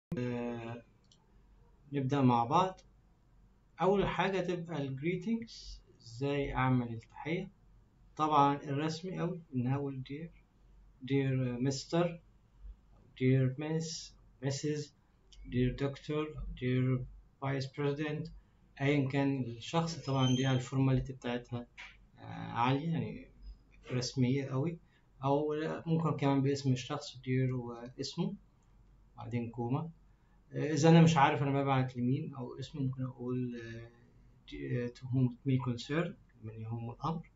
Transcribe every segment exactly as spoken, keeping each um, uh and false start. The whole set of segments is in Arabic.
آه، نبدأ مع بعض. أول حاجة تبقى الجريتنجز، إزاي أعمل التحية. طبعا الرسمي أوي إن أقول dear dear مستر dear miss missus dear doctor dear vice president، أيا كان الشخص. طبعا دي الفورماليتي بتاعتها آه، عالية، يعني رسمية أوي. أو ممكن كمان باسم الشخص dear واسمه بعدين كوما. إذا أنا مش عارف أنا ببعت لمين أو اسمه، ممكن أقول آه، to whom it may concern، من يهم الأمر.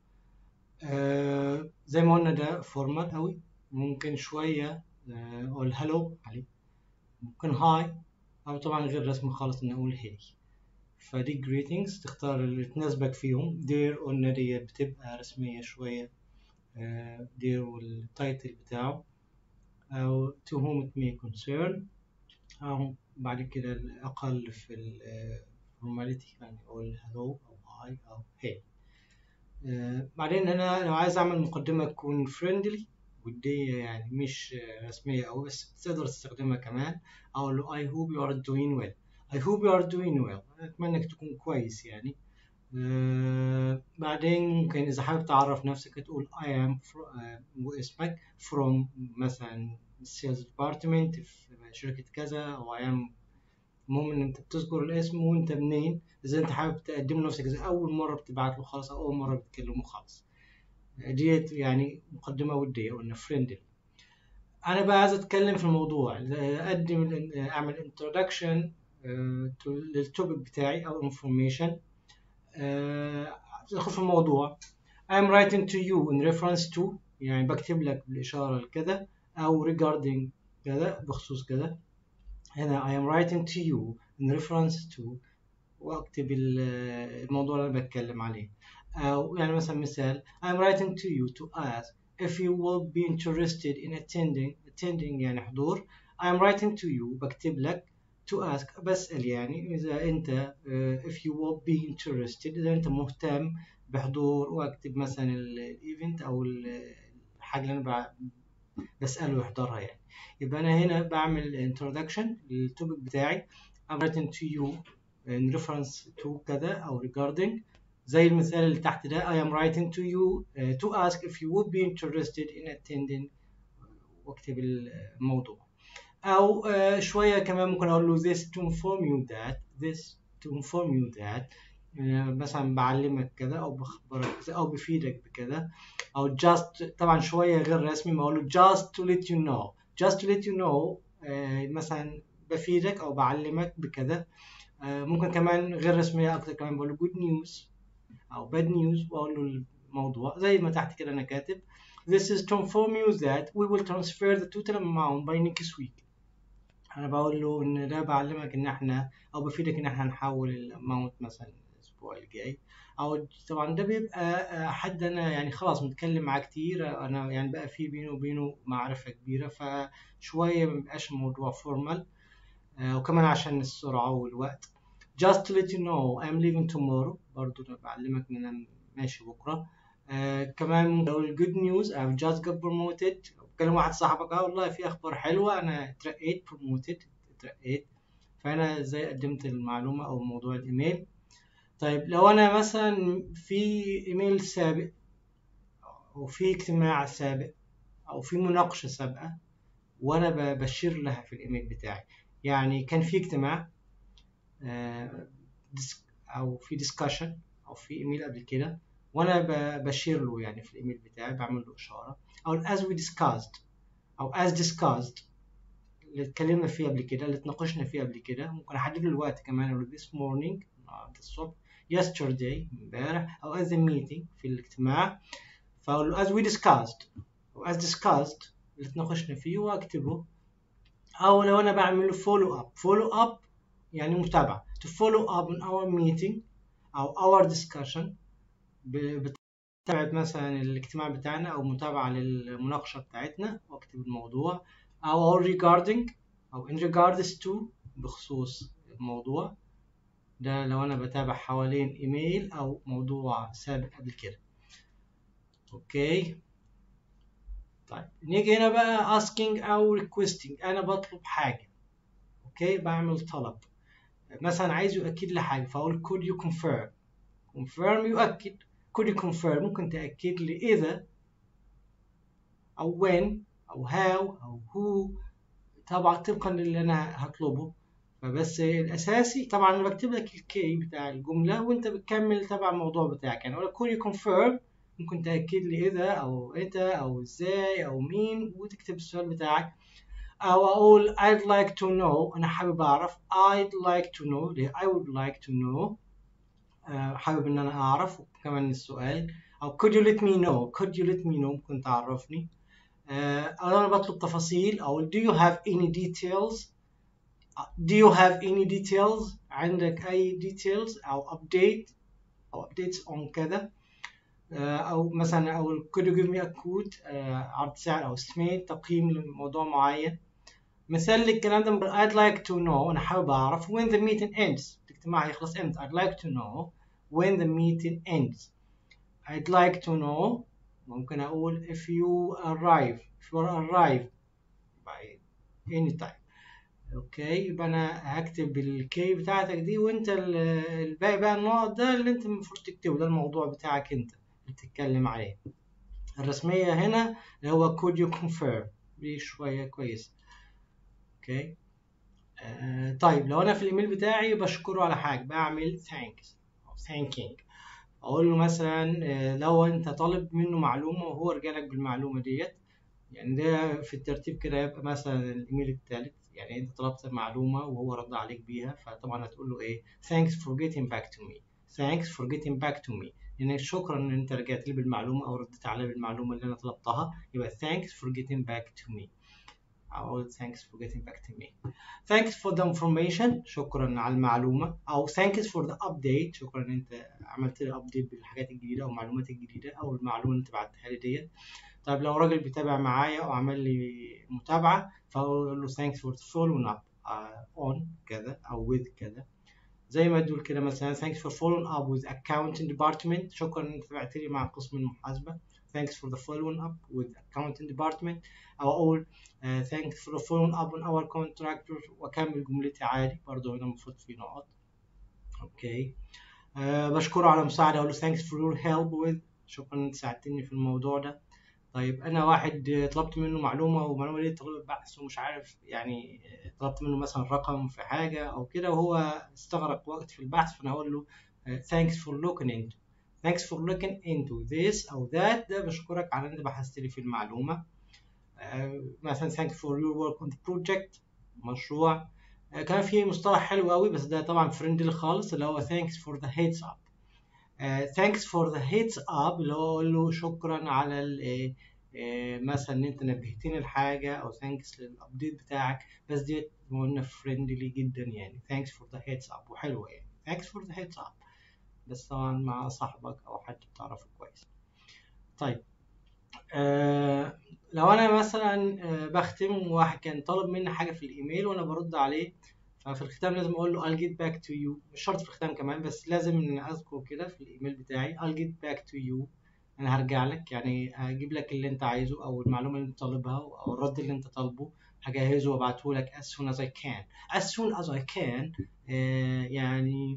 آه، زي ما قلنا ده فورمال أوي. ممكن شوية آه، أقول هلو عليه، ممكن هاي، أو طبعا غير رسمي خالص إن أقول هاي. فدي greetings، تختار اللي تناسبك فيهم. dear قلنا ديت بتبقى رسمية شوية، آه، dear والتايتل بتاعه، أو to whom it may concern، أو بعد كده الأقل في الفورماليتي يعني أقول hello أو hi أو hey. آه بعدين أنا لو عايز أعمل مقدمة تكون friendly ودية، يعني مش آه، رسمية أوي، بس تقدر تستخدمها كمان. أقول له I hope you are doing well. I hope you are doing well، أتمنى إنك تكون كويس يعني. آه بعدين ممكن إذا حابب تعرف نفسك تقول I am fro- آه واسمك from مثلا sales department في شركة كذا، أو I am. المهم إن أنت بتذكر الاسم وأنت منين، إذا أنت حابب تقدم نفسك إذا أول مرة بتبعت له خلاص، أو أول مرة بتكلمه خلاص. ديت يعني مقدمة ودية، قلنا فريندلي. أنا بقى عايز أتكلم في الموضوع، أقدم أعمل introduction آه، للتوبيك بتاعي أو information. آه، أدخل في الموضوع. I'm writing to you in reference to، يعني بكتب لك بالإشارة لكذا، أو regarding كذا، بخصوص كذا. هنا I am writing to you in reference to، واكتب ال- الموضوع اللي انا بتكلم عليه. أو يعني مثلا مثال I'm writing to you to ask if you will be interested in attending attending يعني حضور. I'm writing to you بكتب لك to ask بسأل، يعني إذا أنت uh, if you will be interested، إذا أنت مهتم بحضور، وأكتب مثلا الايفنت أو الحاجة اللي أنا بسأله يحضرها يعني. يبقى أنا هنا بعمل introduction للتوبيك بتاعي. I'm writing to you in reference to كذا أو regarding، زي المثال اللي تحت ده I am writing to you uh, to ask if you would be interested in attending، واكتب الموضوع. أو uh, شوية كمان ممكن أقول له this to inform you that this to inform you that، يعني مثلا بعلمك كذا أو بخبرك كذا أو بفيدك بكذا. أو just، طبعا شوية غير رسمي، ما أقول له just to let you know just to let you know آه مثلا بفيدك أو بعلمك بكذا. آه ممكن كمان غير رسمية أكتر، كمان بقول له good news أو bad news، وأقول له الموضوع زي ما تحت كده أنا كاتب this is to inform you that we will transfer the total amount by next week. أنا بقول له إن ده بعلمك إن إحنا، أو بفيدك إن إحنا هنحول الأماونت مثلا الأسبوع الجاي. أو طبعا ده بيبقى آه، حد أنا يعني خلاص متكلم معاه كتير، أنا يعني بقى في بينه وبينه معرفة كبيرة، فشوية مبقاش الموضوع فورمال. وكمان عشان السرعة والوقت. just to let you know I'm leaving tomorrow، برضو أنا بعلمك إن أنا ماشي بكرة. آه كمان بقول good news I've just got promoted. بكلم واحد صاحبك اه والله في أخبار حلوة، أنا اترقيت promoted اترقيت. فأنا إزاي قدمت المعلومة أو موضوع الإيميل. طيب لو أنا مثلا في إيميل سابق، أو في اجتماع سابق، أو في مناقشة سابقة، وأنا ببشر لها في الإيميل بتاعي. يعني كان في اجتماع آه، او في ديسكشن او في ايميل قبل كده، وانا بشير له يعني في الايميل بتاعي بعمل له اشاره. او as we discussed او as discussed، اللي اتكلمنا فيه قبل كده، اللي اتناقشنا فيه قبل كده. ممكن احدد له الوقت كمان، اقول له this morning النهارده الصبح، yesterday امبارح، او as a meeting في الاجتماع. فاقول له as we discussed او as discussed اللي اتناقشنا فيه واكتبه. او لو انا بعمل له follow up follow up يعني متابعة to follow up on our meeting أو our discussion، بتابعة مثلا الاجتماع بتاعنا أو متابعة للمناقشة بتاعتنا، وأكتب الموضوع. أو regarding أو in regards to بخصوص الموضوع ده، لو أنا بتابع حوالين إيميل أو موضوع سابق قبل كده. أوكي. طيب نيجي هنا بقى asking أو requesting، أنا بطلب حاجة. اوكي، بعمل طلب. مثلا عايز يؤكد لي حاجه فاقول could you confirm. confirm يؤكد. could you confirm ممكن تاكد لي اذا او when او how او who، طبعا طبقا للي انا هطلبه. فبس الاساسي طبعا انا بكتب لك الكي بتاع الجمله وانت بتكمل تبع الموضوع بتاعك. يعني اقول لك could you confirm ممكن تاكد لي اذا او متى او ازاي او مين، وتكتب السؤال بتاعك. او اقول I'd like to know، انا حابب اعرف. I'd like to know ليه I would like to know، آه، حابب ان انا اعرف كمان السؤال. او could you let me know could you let me know ممكن تعرفني. آه، او انا بطلب تفاصيل او do you have any details do you have any details عندك اي details او update او updates on كذا. آه، او مثلا او could you give me a code، آه، عرض سعر او estimate تقييم لموضوع معين. مثال للكلام ده I'd like to know، أنا حابب أعرف when the meeting ends، الاجتماع يخلص إمتى. I'd like to know when the meeting ends. I'd like to know ممكن أقول if you arrive if you arrive by any time. أوكي، يبقى أنا هكتب الكي بتاعتك دي، وأنت الباقي بقى النقط ده اللي أنت المفروض تكتبه، ده الموضوع بتاعك أنت اللي بتتكلم عليه. الرسمية هنا اللي هو could you confirm، دي شوية كويس. أوكي. آه طيب لو انا في الايميل بتاعي بشكره على حاجه بعمل thanks او thanking. اقول له مثلا آه لو انت طالب منه معلومه وهو رجع لك بالمعلومه ديت، يعني ده في الترتيب كده يبقى مثلا الايميل الثالث. يعني انت طلبت معلومه وهو رد عليك بيها، فطبعا هتقول له ايه thanks for getting back to me thanks for getting back to me، يعني شكرا ان انت رجعت لي بالمعلومه او ردت علي بالمعلومه اللي انا طلبتها. يبقى thanks for getting back to me. أو thanks for getting back to me. Thanks for the information، شكرا على المعلومة. أو thanks for the update، شكرا إن أنت عملت لي update بالحاجات الجديدة أو المعلومات الجديدة أو المعلومة اللي أنت بعتها لي ديت. طيب لو راجل بيتابع معايا أو عمل لي متابعة فأقول له thanks for following up uh, on كذا أو with كذا. زي ما تقول كده مثلا thanks for following up with accounting department، شكرا إن أنت تابعت لي مع قسم المحاسبة. thanks for the following up with accounting department. أو أقول uh, thanks for the following up on our contractor، وأكمل جملتي عادي. برضه هنا المفروض في نقط. أوكي. أه بشكره على المساعدة، أقول له thanks for your help with، شكرا إن أنت ساعدتني في الموضوع ده. طيب أنا واحد طلبت منه معلومة والمعلومة دي طلبت بحث ومش عارف، يعني طلبت منه مثلا رقم في حاجة أو كده وهو استغرق وقت في البحث، فأنا أقول له thanks for looking into thanks for looking into this أو that، ده بشكرك على إن أنت بحثت لي في المعلومة. مثلا thanks for your work on the project، مشروع. كان في مصطلح حلو قوي بس ده طبعا فريندلي خالص اللي هو thanks for the heads up. thanks for the heads up اللي هو اقول له شكرا على ال مثلا ان انت نبهتني لحاجه او thanks للابديت بتاعك. بس دي قلنا فريندلي جدا يعني thanks for the heads up وحلوه يعني thanks for the heads up، بس طبعا مع صاحبك او حد بتعرفه كويس. طيب آه لو انا مثلا آه بختم واحد كان طالب مني حاجه في الايميل وانا برد عليه، ففي الختام لازم اقول له I'll get back to you. مش شرط في الختام كمان بس لازم ان اذكر كده في الايميل بتاعي I'll get back to you، انا هرجع لك، يعني هجيب لك اللي انت عايزه او المعلومه اللي انت طالبها او الرد اللي انت طالبه، هجهزه وابعته لك as soon as I can as soon as I can. آه يعني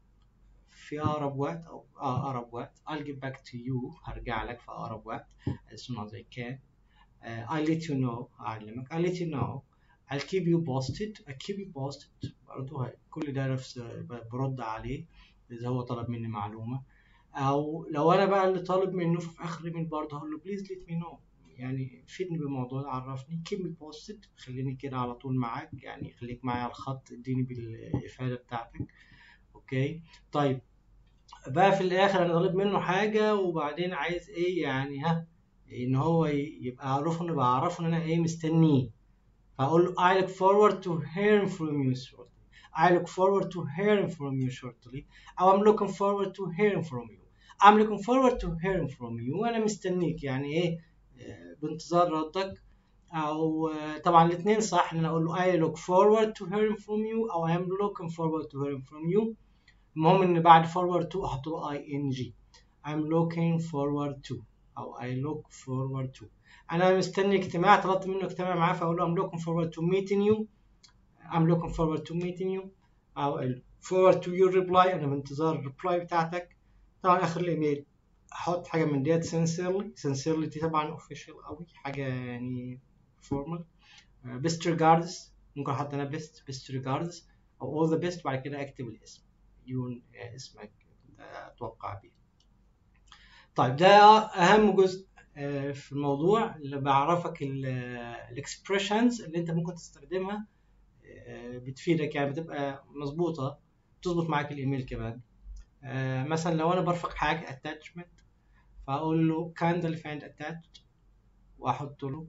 في أقرب وقت أو آه أقرب وقت. I'll get back to you، هرجع لك في أقرب وقت as soon as I can. uh, I'll let you know، أعلمك. I'll let you know. I'll keep you posted. I'll keep you posted برضه كل ده نفس برد عليه إذا هو طلب مني معلومة. أو لو أنا بقى اللي طالب منه في آخر الإيميل برضه هقول له please let me know، يعني فيدني بالموضوع ده، عرفني. keep me posted، خليني كده على طول معاك، يعني خليك معايا على الخط، اديني بالإفادة بتاعتك. أوكي. طيب بقى في الاخر انا طالب منه حاجه وبعدين عايز ايه يعني ها ان هو يبقى عارف ان بعرفه ان انا ايه مستنيه، فاقول له I look forward to hearing from you shortly. I look forward to hearing from you shortly. او I'm looking forward to hearing from you. I'm looking forward to hearing from you، وانا مستنيك يعني ايه بانتظار ردك. او طبعا الاثنين صح ان انا اقول له I look forward to hearing from you او I'm looking forward to hearing from you. المهم ان بعد forward to احط له ing. I'm looking forward to او I look forward to. انا مستني اجتماع، طلبت منه اجتماع معاه فاقول له I'm looking forward to meeting you. I'm looking forward to meeting you أو forward to your reply، أنا بانتظار الريبلاي بتاعتك. طبعا آخر الإيميل أحط حاجة من ديت sincerely sincerely دي طبعا official أوي، حاجة يعني formal. uh, best regards ممكن أحط أنا best best regards أو all the best، بعد كده أكتب الاسم يكون اسمك أتوقع بيه. طيب ده أهم جزء في الموضوع، اللي بعرفك الاكسبريشنز اللي أنت ممكن تستخدمها بتفيدك، يعني بتبقى مظبوطة تظبط معاك الإيميل كمان. مثلا لو أنا برفق حاجة attachment فأقول له kindly find attached وأحط له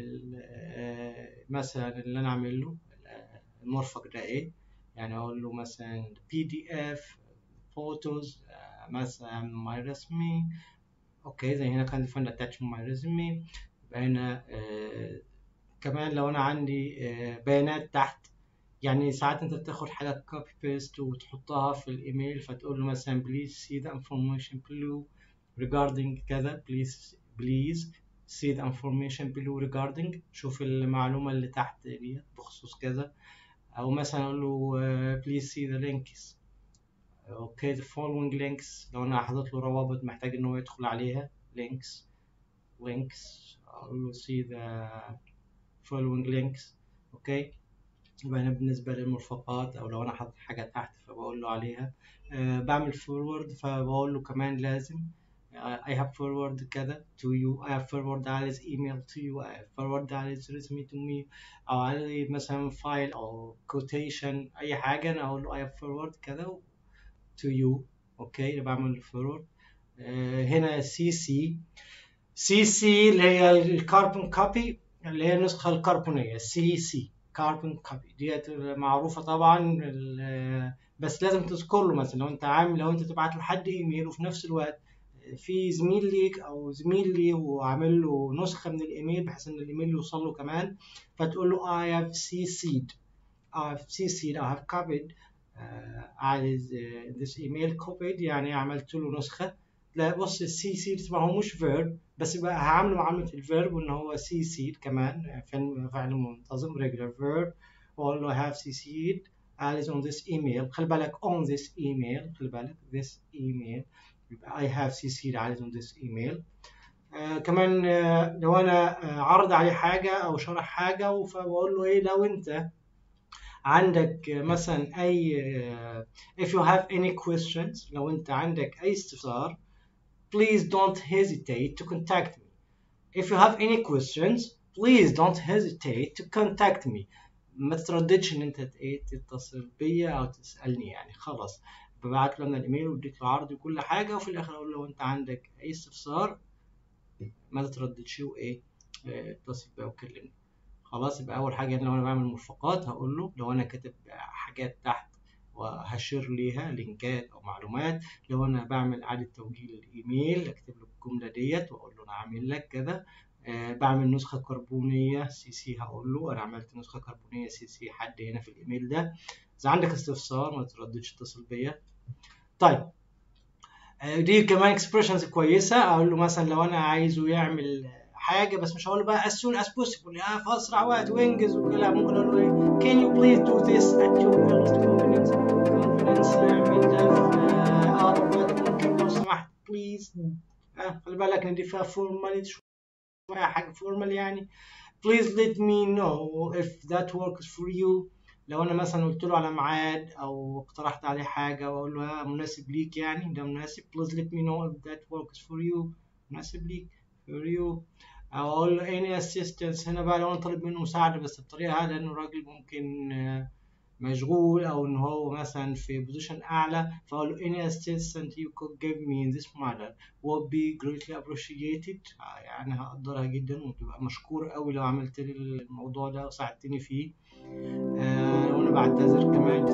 مثلا اللي أنا أعمل له المرفق ده إيه، يعني أقول له مثلا بي دي إف photos مثلا my resume. اوكي زي هنا kindly find attached my resume. يبقى هنا آه كمان لو انا عندي آه بيانات تحت، يعني ساعات انت بتاخد حاجه كوبي بيست وتحطها في الايميل، فتقول له مثلا please see the information below regarding كذا، please please see the information below regarding، شوف المعلومه اللي تحت دي بخصوص كذا. او مثلا اقول له uh, please see the links. اوكي the following links، لو انا حاطط له روابط محتاج ان هو يدخل عليها links links اقول له see the following links. اوكي يبقى هنا بالنسبه للمرفقات، او لو انا حاطط حاجه تحت فبقول له عليها. أه بعمل forward فبقول له كمان لازم uh, I have forward كذا to you، I have forward على email to you، I have forward على resume to me، او على مثلا فايل او quotation اي حاجه انا اقول له I have forward كذا to you. اوكي اللي بعمل forward. أه هنا سي سي سي سي اللي هي الكربون كوبي، اللي هي النسخة الكربونية، سي سي كربون كوبي ديت معروفة طبعا. بس لازم تذكر له مثلا لو انت عامل لو انت تبعت لحد ايميل وفي نفس الوقت في زميل ليك او زميل لي وعامل له نسخة من الايميل بحيث ان الايميل يوصل له كمان، فتقول له I have cc'd I have cc'd I have copied uh, this email copied، يعني عملت له نسخة. لا بص السي سي طبعا هو مش فيرب، بس بقى هعامله معاملة الفيرب وان هو سي سي كمان فعل منتظم regular verb، واقول له I have cc'd Alice on this email. خلي بالك on this email، خلي بالك this email، يبقى I have cc'd Alice on this email. آه كمان آه لو انا آه عرض عليه حاجة او شرح حاجة فبقول له ايه لو انت عندك مثلا اي uh, if you have any questions، لو انت عندك اي استفسار please don't hesitate to contact me. If you have any questions please don't hesitate to contact me. ما تترددش ان انت تتصل بيا او تسالني، يعني خلاص ببعت له انا الايميل واديت له عرض وكل حاجه، وفي الاخر اقول له لو انت عندك اي استفسار ما تترددش وايه اتصل بيا وكلمني. خلاص يبقى اول حاجه لو انا بعمل مرفقات هقول له لو انا كاتب حاجات تحت وهشير ليها لينكات او معلومات، لو انا بعمل اعاده توجيه للايميل اكتب له الجمله ديت واقول له انا عامل لك كذا. أه بعمل نسخه كربونيه سي سي هقول له انا عملت نسخه كربونيه سي سي حد هنا في الايميل ده. اذا عندك استفسار ما ترددش اتصل بيا. طيب أه دي كمان اكسبريشنز كويسه. اقول له مثلا لو انا عايزه يعمل حاجه بس مش هقول له بقى as soon as possible يعني في اسرع وقت وانجز وكده، ممكن اقول له ايه can you please do this at your earliest convenience convenience اعمل ده في اقرب وقت ممكن لو سمحت please. آه خلي بالك ان دي فيها فورمال شويه حاجه فورمال يعني please let me know if that works for you. لو انا مثلا قلت له على ميعاد او اقترحت عليه حاجه واقول له مناسب ليك يعني ده مناسب please let me know if that works for you مناسب ليك for you. او اقول له any assistance، هنا بقى لو انا طالب منه مساعده بس بطريقه هذا لانه راجل ممكن مشغول او ان هو مثلا في بوزيشن اعلى، فاقول له any assistance you could give me in this matter would be greatly appreciated، يعني هقدرها جدا وتبقى مشكور قوي لو عملت لي الموضوع ده وساعدتني فيه. آه لو انا بعتذر كمان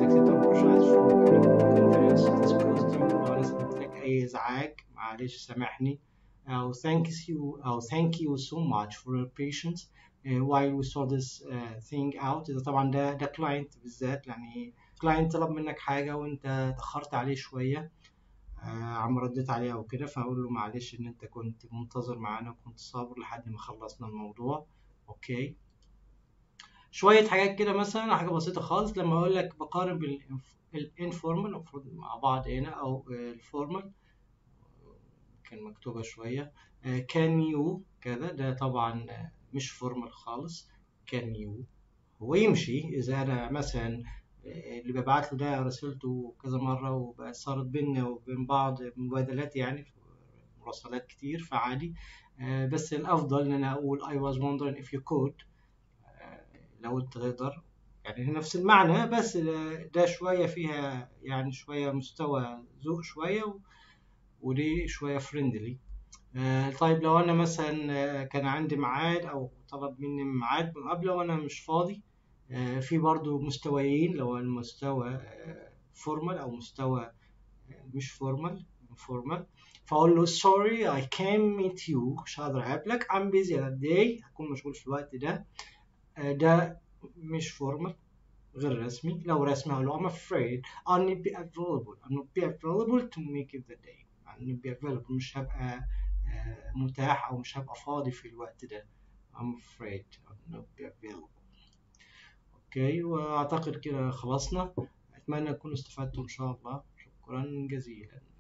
لو انا سببت لك اي ازعاج معلش سامحني، أو thank you أو thank you so much for your patience uh, while we saw this uh, thing out. إذا طبعا ده ده client بالذات، يعني client طلب منك حاجة وأنت تأخرت عليه شوية uh, عم رديت عليه أو كده، فأقول له معلش إن أنت كنت منتظر معانا وكنت صابر لحد ما خلصنا الموضوع. أوكي شوية حاجات كده مثلا، حاجة بسيطة خالص لما أقول لك بقارن بين الانفورمال المفروض مع بعض هنا أو الفورمال، كان مكتوبة شوية كان يو كذا، ده طبعا آه، مش فورمال خالص. كان يو هو يمشي إذا أنا مثلا آه، اللي ببعت له ده رسلته كذا مرة وصارت بيننا وبين بعض مبادلات، يعني مراسلات كتير، فعادي. آه، بس الأفضل إن أنا أقول I was wondering if you could، آه، لو أنت تقدر، يعني نفس المعنى، بس ده ده شوية فيها يعني شوية مستوى ذوق شوية، و- ودي شوية فريندلي. آه، طيب لو أنا مثلا آه، كان عندي ميعاد أو طلب مني ميعاد مقابلة وأنا مش فاضي، آه، في برضو مستويين، لو المستوى فورمال أو مستوى آه، مش فورمال فورمال، فأقول له sorry I can't meet you، مش هقدر أقابلك I'm busy that day، هكون مشغول في الوقت ده. آه، ده مش فورمال، غير رسمي. لو رسمي هقول له I'm afraid I'll not be available I'll not be available to make it the day، I'll not be available مش هبقى آه، متاح أو مش هبقى فاضي في الوقت ده. I'm afraid I'll not be available. أوكي، وأعتقد كده خلصنا. أتمنى تكونوا استفدتوا إن شاء الله. شكرا جزيلا.